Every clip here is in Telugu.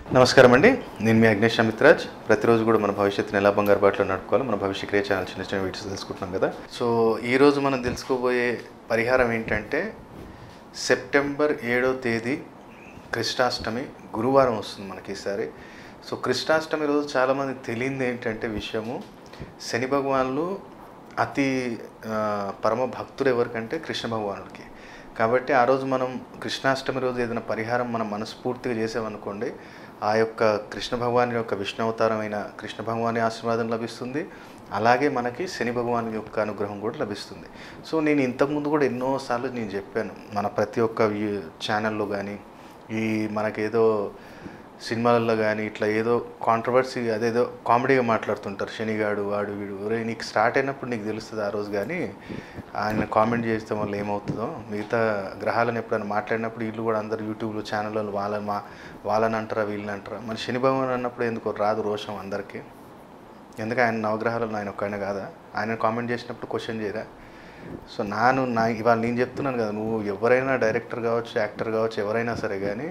నమస్కారం అండి. నేను మీ అగ్నేష్ అమిత్రాజ్. ప్రతిరోజు కూడా మన భవిష్యత్తుని ఎలా బంగారు బాటలో నడుపుకోవాలో మన భవిష్య క్రియ ఛానల్ చిన్న చిన్న వీడియోస్ తెలుసుకుంటున్నాం కదా. సో ఈరోజు మనం తెలుసుకోబోయే పరిహారం ఏంటంటే సెప్టెంబర్ 7వ తేదీ కృష్ణాష్టమి గురువారం వస్తుంది మనకి ఈసారి. సో కృష్ణాష్టమి రోజు చాలామందికి తెలియంది ఏంటంటే విషయము, శని భగవానులు అతి పరమ భక్తుడు ఎవరికంటే కృష్ణ భగవానుడికి. కాబట్టి ఆ రోజు మనం కృష్ణాష్టమి రోజు ఏదైనా పరిహారం మనం మనస్ఫూర్తిగా చేసామనుకోండి, ఆ యొక్క కృష్ణ భగవాన్ యొక్క విష్ణు అవతారమైన కృష్ణ భగవాని ఆశీర్వాదం లభిస్తుంది. అలాగే మనకి శని భగవాన్ యొక్క అనుగ్రహం కూడా లభిస్తుంది. సో నేను ఇంతకుముందు కూడా ఎన్నోసార్లు నేను చెప్పాను, మన ప్రతి ఒక్క ఛానల్లో కానీ ఈ మనకేదో సినిమాలలో కానీ ఇట్లా ఏదో కాంట్రవర్సీ అదేదో కామెడీగా మాట్లాడుతుంటారు, శనిగాడు వాడు వీడు. ఒరే నీకు స్టార్ట్ అయినప్పుడు నీకు తెలుస్తుంది ఆ రోజు, కానీ ఆయన కామెంట్ చేస్తాం వల్ల ఏమవుతుందో. మిగతా గ్రహాలను ఎప్పుడైనా మాట్లాడినప్పుడు వీళ్ళు కూడా అందరు యూట్యూబ్లో ఛానల్లో వాళ్ళని అంటారా వీళ్ళని అంటారా. మన శని భగవాన్ అన్నప్పుడు ఎందుకు రాదు రోషం అందరికీ? ఎందుకు ఆయన నవగ్రహాలలో ఆయన ఒక్కైనా కాదా? ఆయన కామెంట్ చేసినప్పుడు క్వశ్చన్ చేయరా? సో ఇవాళ నేను చెప్తున్నాను కదా, నువ్వు ఎవరైనా డైరెక్టర్ కావచ్చు, యాక్టర్ కావచ్చు, ఎవరైనా సరే కానీ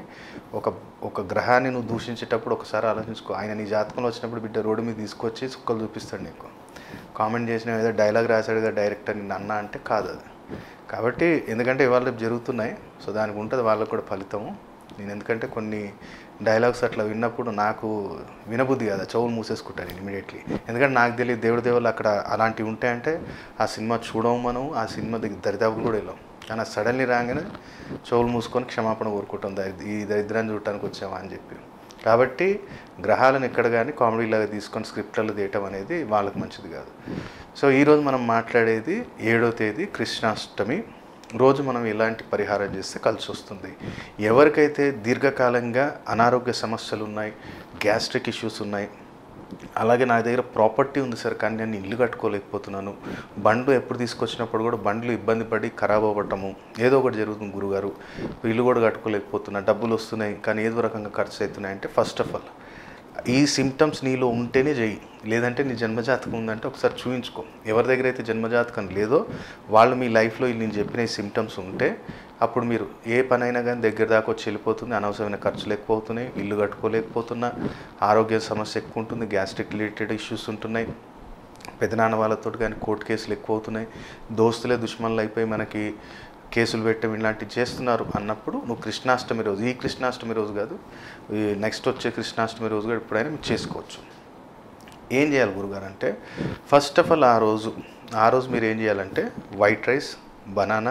ఒక గ్రహాన్ని నువ్వు దూషించేటప్పుడు ఒకసారి ఆలోచించుకో. ఆయన నీ జాతకంలో వచ్చినప్పుడు బిడ్డ రోడ్డు మీద తీసుకొచ్చి సుక్కలు చూపిస్తాడు నీకు. కామెంట్ చేసిన ఏదో డైలాగ్ రాశాడుగా డైరెక్టర్ నిన్ను అన్నా అంటే కాదు అది. కాబట్టి ఎందుకంటే ఇవాళ రేపు జరుగుతున్నాయి, సో దానికి ఉంటుంది వాళ్ళకు కూడా ఫలితము. నేను ఎందుకంటే కొన్ని డైలాగ్స్ అట్లా విన్నప్పుడు నాకు వినబుద్ధి కదా, చెవులు మూసేసుకుంటాను నేను ఇమీడియట్లీ. ఎందుకంటే నాకు తెలియదు దేవుడు అక్కడ అలాంటివి ఉంటాయంటే ఆ సినిమా చూడము, మనం ఆ సినిమా దరిదాపులు కూడా వెళ్ళాం. కానీ సడన్లీ రాగానే చెవులు మూసుకొని క్షమాపణ కోరుకుంటాం, ఈ దరిద్రాన్ని చూడటానికి వచ్చామా అని చెప్పి. కాబట్టి గ్రహాలను ఎక్కడ కానీ కామెడీలాగా తీసుకొని స్క్రిప్ట్లలో తీయటం అనేది వాళ్ళకి మంచిది కాదు. సో ఈరోజు మనం మాట్లాడేది 7వ తేదీ కృష్ణాష్టమి రోజు మనం ఎలాంటి పరిహారం చేస్తే కలిసి వస్తుంది. ఎవరికైతే దీర్ఘకాలంగా అనారోగ్య సమస్యలు ఉన్నాయి, గ్యాస్ట్రిక్ ఇష్యూస్ ఉన్నాయి, అలాగే నా దగ్గర ప్రాపర్టీ ఉంది సార్ కానీ నేను ఇల్లు కట్టుకోలేకపోతున్నాను, బండ్లు ఎప్పుడు తీసుకొచ్చినప్పుడు కూడా బండ్లు ఇబ్బంది పడి ఖరాబ్ అవ్వటము ఏదో ఒకటి జరుగుతుంది గురుగారు, ఇల్లు కూడా కట్టుకోలేకపోతున్నా, డబ్బులు వస్తున్నాయి కానీ ఏదో రకంగా ఖర్చు అవుతున్నాయి అంటే, ఫస్ట్ ఆఫ్ ఆల్ ఈ సిమ్టమ్స్ నీలో ఉంటేనే చెయ్యి. లేదంటే నీ జన్మజాతకం ఉందంటే ఒకసారి చూయించుకో. ఎవరి దగ్గర అయితే జన్మజాతకం లేదో వాళ్ళు మీ లైఫ్లో నేను చెప్పిన ఈ సిమ్టమ్స్ ఉంటే అప్పుడు మీరు ఏ పనైనా కానీ దగ్గర దాకా వచ్చి వెళ్ళిపోతుంది. అనవసరమైన ఖర్చులు ఎక్కువ అవుతున్నాయి, ఇల్లు కట్టుకోలేకపోతున్నా, ఆరోగ్య సమస్య ఎక్కువ ఉంటుంది, గ్యాస్ట్రిక్ రిలేటెడ్ ఇష్యూస్ ఉంటున్నాయి, పెదనాన్న వాళ్ళతో కానీ కోర్టు కేసులు ఎక్కువ అవుతున్నాయి, దోస్తులే దుష్మన్లు అయిపోయి మనకి కేసులు పెట్టడం ఇలాంటివి చేస్తున్నారు అన్నప్పుడు నువ్వు కృష్ణాష్టమి రోజు, ఈ కృష్ణాష్టమి రోజు కాదు, ఈ నెక్స్ట్ వచ్చే కృష్ణాష్టమి రోజు కూడా ఎప్పుడైనా మీరు చేసుకోవచ్చు. ఏం చేయాలి గురుగారు అంటే, ఫస్ట్ ఆఫ్ ఆల్ ఆ రోజు మీరు ఏం చేయాలంటే వైట్ రైస్, బనానా,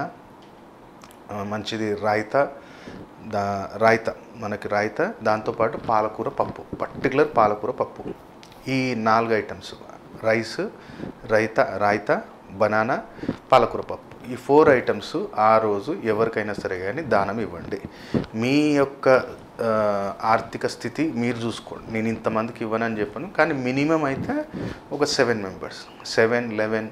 మంచిది రాయితా మనకి రాయితా, దాంతోపాటు పాలకూర పప్పు, పర్టికులర్ పాలకూర పప్పు, ఈ 4 ఐటమ్స్ రైస్, రాయితా, బనానా, పాలకూర పప్పు, ఈ 4 ఐటమ్స్ ఆ రోజు ఎవరికైనా సరే కానీ దానం ఇవ్వండి. మీ యొక్క ఆర్థిక స్థితి మీరు చూసుకోండి. నేను ఇంతమందికి ఇవ్వనని చెప్పాను, కానీ మినిమం అయితే ఒక 7 మెంబర్స్, 7, 11,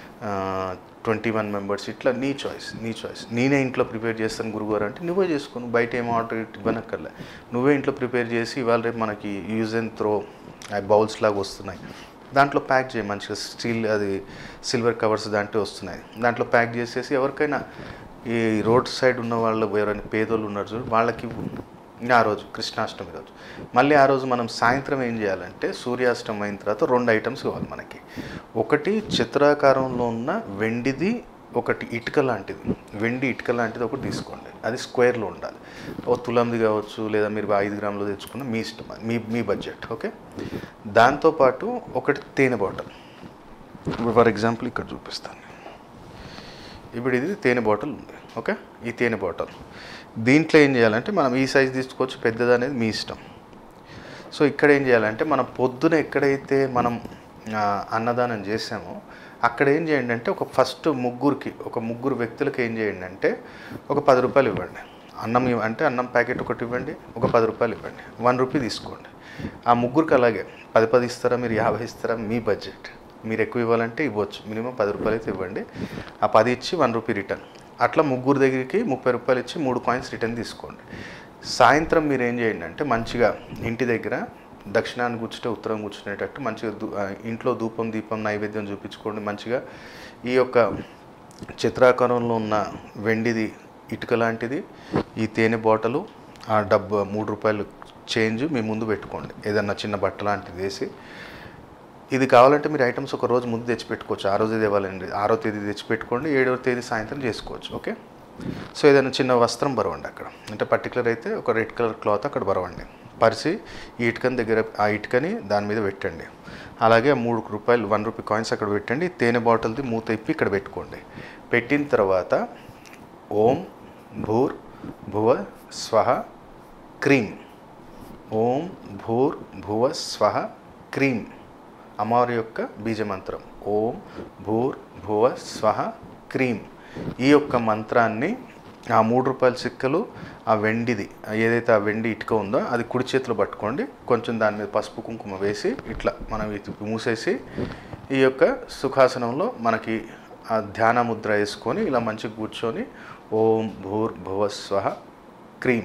21 మెంబర్స్, ఇట్లా నీ చాయిస్. నేనే ఇంట్లో ప్రిపేర్ చేస్తాను గురుగారు అంటే నువ్వే చేసుకోను, బయట ఏం ఆర్డర్ ఇవ్వనక్కర్లే, నువ్వే ఇంట్లో ప్రిపేర్ చేసి ఇవాళ రేపు మనకి యూజ్ అండ్ త్రో బౌల్స్ లాగా వస్తున్నాయి, దాంట్లో ప్యాక్ చేయి మంచిగా, స్టీల్ అది సిల్వర్ కవర్స్ దాంట్లో వస్తున్నాయి, దాంట్లో ప్యాక్ చేసేసి ఎవరికైనా ఈ రోడ్ సైడ్ ఉన్న వాళ్ళు ఎవరైనా పేదోళ్ళు ఉన్నారు చూడు వాళ్ళకి ఆ రోజు కృష్ణాష్టమి రోజు. మళ్ళీ ఆ రోజు మనం సాయంత్రం ఏం చేయాలంటే సూర్యాస్తమయం అయిన తర్వాత 2 ఐటమ్స్ కావాలి మనకి. ఒకటి చతురాకారంలో ఉన్న వెండిది, ఒకటి ఇటుక లాంటిది, వెండి ఇటుక లాంటిది ఒకటి తీసుకోండి, అది స్క్వేర్లో ఉండాలి. ఓ తులంది కావచ్చు, లేదా మీరు 5 గ్రాములు తెచ్చుకున్న మీ ఇష్టం, మీ బడ్జెట్. ఓకే. దాంతోపాటు ఒకటి తేనె బాటిల్, ఫర్ ఎగ్జాంపుల్ ఇక్కడ చూపిస్తాను. ఇప్పుడు ఇది తేనె బాటిల్ ఉంది. ఓకే. ఈ తేనె బాటిల్ దీంట్లో ఏం చేయాలంటే మనం ఈ సైజ్ తీసుకోవచ్చు, పెద్దది అనేది మీ ఇష్టం. సో ఇక్కడ ఏం చేయాలంటే మనం పొద్దున ఎక్కడైతే మనం అన్నదానం చేసామో అక్కడ ఏం చేయండి అంటే ఫస్ట్ ముగ్గురు వ్యక్తులకి ఏం చేయండి అంటే ఒక 10 రూపాయలు ఇవ్వండి. అన్నం ప్యాకెట్ ఒకటి ఇవ్వండి, ఒక 10 రూపాయలు ఇవ్వండి, 1 రూపీ తీసుకోండి. ఆ ముగ్గురికి అలాగే 10 ఇస్తారా, మీరు 50 ఇస్తారా, మీ బడ్జెట్. మీరు ఎక్కువ ఇవ్వాలంటే ఇవ్వచ్చు, మినిమం 10 రూపాయలు అయితే ఇవ్వండి. ఆ 10 ఇచ్చి 1 రూపీ రిటర్న్, అట్లా ముగ్గురు దగ్గరికి 30 రూపాయలు ఇచ్చి 3 కాయిన్స్ రిటర్న్ తీసుకోండి. సాయంత్రం మీరు ఏం చేయండి అంటే మంచిగా ఇంటి దగ్గర దక్షిణాన్ని కూర్చుంటే ఉత్తరం కూర్చునేటట్టు మంచిగా ఇంట్లో దీపం నైవేద్యం చూపించుకోండి. మంచిగా ఈ యొక్క చిత్రాకారంలో ఉన్న వెండిది ఇటుక లాంటిది, ఈ తేనె బాటలు, ఆ డబ్బు 3 రూపాయలు చేంజ్ మీ ముందు పెట్టుకోండి, ఏదన్నా చిన్న బట్ట లాంటిది వేసి. ఇది కావాలంటే మీరు ఐటమ్స్ ఒక రోజు ముందు తెచ్చిపెట్టుకోవచ్చు. ఆ రోజు ఇవ్వాలండి, 6వ తేదీ తెచ్చిపెట్టుకోండి, 7వ తేదీ సాయంత్రం చేసుకోవచ్చు. ఓకే. సో ఏదైనా చిన్న వస్త్రం బరవండి అక్కడ, అంటే పర్టికులర్ అయితే ఒక రెడ్ కలర్ క్లాత్ అక్కడ బరవండి, పరిచి ఈ ఇటుకని దగ్గర ఆ ఇటుకని దాని మీద పెట్టండి. అలాగే 3 రూపాయలు 1 రూపీ కాయిన్స్ అక్కడ పెట్టండి. తేనె బాటిల్ది మూత ఇప్పి ఇక్కడ పెట్టుకోండి. పెట్టిన తర్వాత ఓం భూర్ భువ స్వహ క్రీం, ఓం భూర్ భువ స్వహ క్రీం, అమ్మవారి యొక్క బీజమంత్రం ఓం భూర్ భువ స్వహ క్రీం. ఈ యొక్క మంత్రాన్ని ఆ 3 రూపాయల సిక్కలు, ఆ వెండిది ఏదైతే ఆ వెండి ఇటుక ఉందో అది కుడి చేతిలో పట్టుకోండి. కొంచెం దాని మీద పసుపు కుంకుమ వేసి ఇట్లా మనం మూసేసి ఈ యొక్క సుఖాసనంలో మనకి ఆ ధ్యాన ముద్ర వేసుకొని ఇలా మంచిగా కూర్చొని ఓం భూర్ భువ స్వహ క్రీం,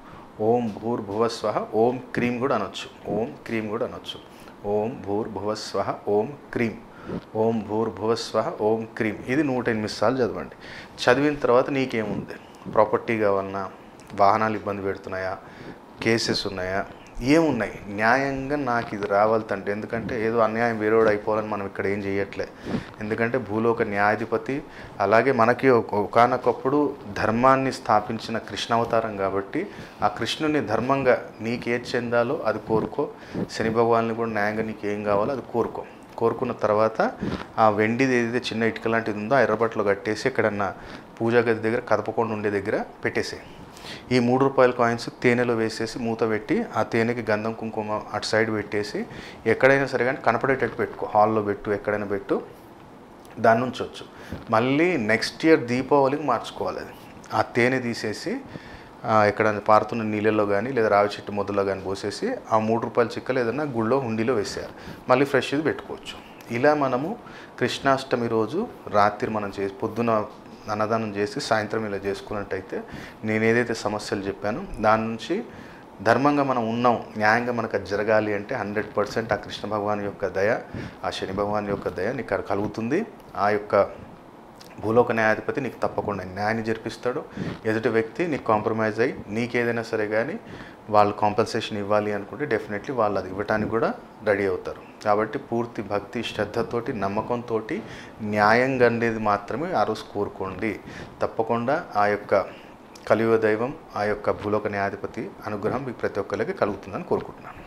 ఓం భూర్ భువ స్వహ ఓం క్రీం కూడా అనొచ్చు, ఓం క్రీం కూడా అనొచ్చు. ఓం భూర్ భువ స్వహ ఓం క్రీం, ఓం భూర్ భువ స్వహ ఓం క్రీం. ఇది 108 సార్లు చదవండి. చదివిన తర్వాత నీకేముంది, ప్రాపర్టీ కావాలన్నా, వాహనాలు ఇబ్బంది పెడుతున్నాయా, కేసెస్ ఉన్నాయా, ఏమున్నాయి, న్యాయంగా నాకు ఇది రావాలి తండ్రి. ఎందుకంటే ఏదో అన్యాయం వేరేవాడు అయిపోవాలని మనం ఇక్కడ ఏం చేయట్లే. ఎందుకంటే భూలోక న్యాయాధిపతి, అలాగే మనకి ఒకానొకప్పుడు ధర్మాన్ని స్థాపించిన కృష్ణావతారం కాబట్టి ఆ కృష్ణుని ధర్మంగా నీకు ఏది చెందాలో అది కోరుకో. శని భగవాన్ని కూడా న్యాయంగా నీకు ఏం కావాలో అది కోరుకో. కోరుకున్న తర్వాత ఆ వెండిది ఏదైతే చిన్న ఇటుక లాంటిది ఉందో ఆ ఎర్రబట్టలో కట్టేసి ఎక్కడన్నా పూజా గది దగ్గర కదపకుండా ఉండే దగ్గర పెట్టేసి ఈ 3 రూపాయల కాయిన్స్ తేనెలో వేసేసి మూత పెట్టి ఆ తేనెకి గంధం కుంకుమ అటు సైడ్ పెట్టేసి ఎక్కడైనా సరే కానీ కనపడేటట్టు పెట్టుకో, హాల్లో పెట్టు, ఎక్కడైనా పెట్టు, దాని నుంచి వచ్చు. మళ్ళీ నెక్స్ట్ ఇయర్ దీపావళికి మార్చుకోవాలి. అది ఆ తేనె తీసేసి ఎక్కడైనా పారుతున్న నీళ్ళల్లో కానీ లేదా రావి చెట్టు మొదల్లో కానీ పోసేసి ఆ 3 రూపాయల చిక్కలు ఏదైనా గుళ్ళో హుండీలో వేసేయాలి. మళ్ళీ ఫ్రెష్ ఇది పెట్టుకోవచ్చు. ఇలా మనము కృష్ణాష్టమి రోజు రాత్రి మనం పొద్దున అన్నదానం చేసి సాయంత్రం ఇలా చేసుకున్నట్టయితే నేను ఏదైతే సమస్యలు చెప్పానో దాని నుంచి ధర్మంగా మనం ఉన్నాం, న్యాయంగా మనకు అది జరగాలి అంటే 100% ఆ కృష్ణ భగవాన్ యొక్క దయ, ఆ శని భగవాన్ యొక్క దయ నీకు కలుగుతుంది. ఆ యొక్క భూలోక న్యాయాధిపతి నీకు తప్పకుండా న్యాయాన్ని జరిపిస్తాడు. ఎదుటి వ్యక్తి నీకు కాంప్రమైజ్ అయ్యి నీకేదైనా సరే కానీ వాళ్ళు కాంపెన్సేషన్ ఇవ్వాలి అనుకుంటే డెఫినెట్లీ వాళ్ళు అది ఇవ్వడానికి కూడా రెడీ అవుతారు. కాబట్టి పూర్తి భక్తి శ్రద్ధతోటి నమ్మకంతో న్యాయంగా అనేది మాత్రమే ఆ రోజు కోరుకోండి. తప్పకుండా ఆ యొక్క కలియుగ దైవం, ఆ యొక్క భూలోక న్యాయాధిపతి అనుగ్రహం మీకు ప్రతి ఒక్కరికి కలుగుతుందని కోరుకుంటున్నాను.